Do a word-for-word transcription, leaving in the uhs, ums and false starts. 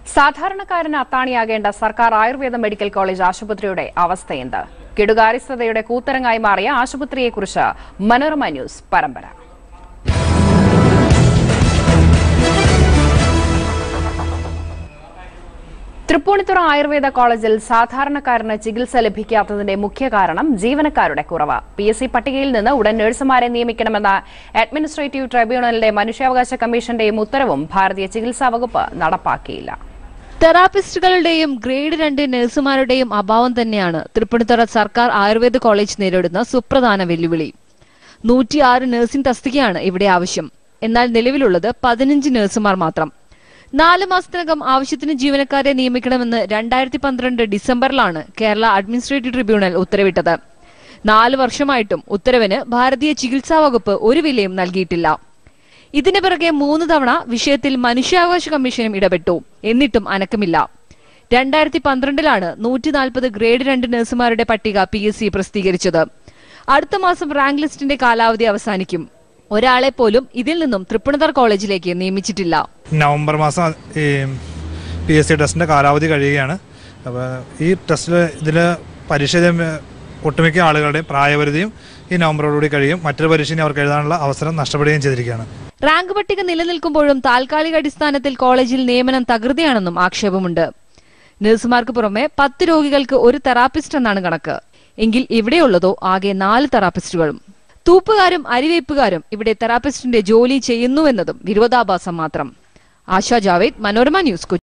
സാധാരണക്കാരന് അത്താണിയാകേണ്ട സർക്കാർ Ayurveda medical college ആശുപത്രിയുടെ അവസ്ഥയെന്ത്? കെടുകാര്യസ്ഥതയുടെ കൂത്തരങ്ങായി മാറിയ ആശുപത്രിയെക്കുറിച്ച് മനോരമ ന്യൂസ് പരമ്പര. തൃപ്പൂണിത്തുറ ആയുർവേദ കോളേജിൽ സാധാരണക്കാരന് ചികിത്സ ലഭിക്കാത്തതിന്റെ മുഖ്യ കാരണം ജീവനക്കാരുടെ കുറവ്. പി എസ് സി പട്ടികയിൽ നിന്ന് ഉടൻ നഴ്സുമാരെ നിയമിക്കണമെന്ന അഡ്മിനിസ്ട്രേറ്റീവ് ട്രൈബ്യൂണലിന്റെ മനുഷ്യാവകാശ കമ്മീഷന്റെയും ഉത്തരവും ഭാരതീയ ചികിത്സാ വകുപ്പ് നടപ്പാക്കിയില്ല. തെറാപ്പിസ്റ്റുകളുടെയും ഗ്രേഡ് രണ്ട് നഴ്സുമാരുടെയും അഭാവം തന്നെയാണ് തൃപ്പൂണിത്തുറ സർക്കാർ ആയുർവേദ കോളേജ് നേരിടുന്ന സുപ്രധാന വെല്ലുവിളി. നൂറ്റിയാറ് നഴ്സിംഗ് തസ്തികയാണ് ഇവിടെ ആവശ്യം. എന്നാൽ നിലവിലുള്ളത് പതിനഞ്ച് നഴ്സുമാർ മാത്രം. നാല് മാസത്തിനകം ആവശ്യത്തിന് ജീവനക്കാരെ നിയമിക്കണമെന്ന് രണ്ടായിരത്തി പന്ത്രണ്ട് ഡിസംബറിലാണ് കേരള അഡ്മിനിസ്ട്രേറ്റീവ് ട്രിബ്യൂണൽ ഉത്തരവിട്ടത്. നാല് വർഷമായിട്ടും ഉത്തരവിന് ഭാരതീയ ചികിത്സാ വകുപ്പ് ഒരു വിലയും നൽകിയിട്ടില്ല. ഇതിനു പിറകെ മൂന്ന് തവണ വിഷയത്തിൽ മനുഷ്യാവകാശ കമ്മീഷനും ഇടപെട്ടു. എന്നിട്ടും അനക്കമില്ല. രണ്ടായിരത്തി പന്ത്രണ്ടിലാണ് നൂറ്റി നാൽപ്പത് ഗ്രേഡ് രണ്ട് നഴ്സുമാരുടെ പട്ടിക പി എസ് സി പ്രസിദ്ധീകരിച്ചത്. അടുത്ത മാസം റാങ്ക് ലിസ്റ്റിന്റെ കാലാവധി അവസാനിക്കും. ഒരാളെ പോലും ഇതിൽ നിന്നും തൃപ്പൂണിത്തുറ കോളേജിലേക്ക് നിയമിച്ചിട്ടില്ല. നവംബർ മാസം ഈ പി എസ് സി ടെസ്റ്റിന്റെ കാലാവധി കഴിയുകയാണ്. അപ്പോൾ ഈ ടെസ്റ്റിൽ ഇതിൽ പരീക്ഷ ഒട്ടുമിക്ക ആളുകളുടെയും പ്രായപരിധിയും ഈ നവംബറോടുകൂടി കഴിയും. മറ്റൊരു പരീക്ഷ അവർക്ക് എഴുതാനുള്ള അവസരം നഷ്ടപ്പെടുകയും ചെയ്തിരിക്കുകയാണ്. റാങ്ക് പട്ടിക നിലനിൽക്കുമ്പോഴും താൽക്കാലിക അടിസ്ഥാനത്തിൽ കോളേജിൽ നിയമനം തകൃതിയാണെന്നും ആക്ഷേപമുണ്ട്. നഴ്സുമാർക്ക് പുറമെ പത്ത് രോഗികൾക്ക് ഒരു തെറാപ്പിസ്റ്റ് എന്നാണ് കണക്ക്. എങ്കിൽ ഇവിടെയുള്ളതോ ആകെ നാല് തെറാപ്പിസ്റ്റുകളും. തൂപ്പുകാരും അരിവേപ്പുകാരും ഇവിടെ തെറാപ്പിസ്റ്റിന്റെ ജോലി ചെയ്യുന്നുവെന്നതും വിരോധാഭാസം മാത്രം. ആശാ ജാവേദ്, മനോരമ ന്യൂസ്.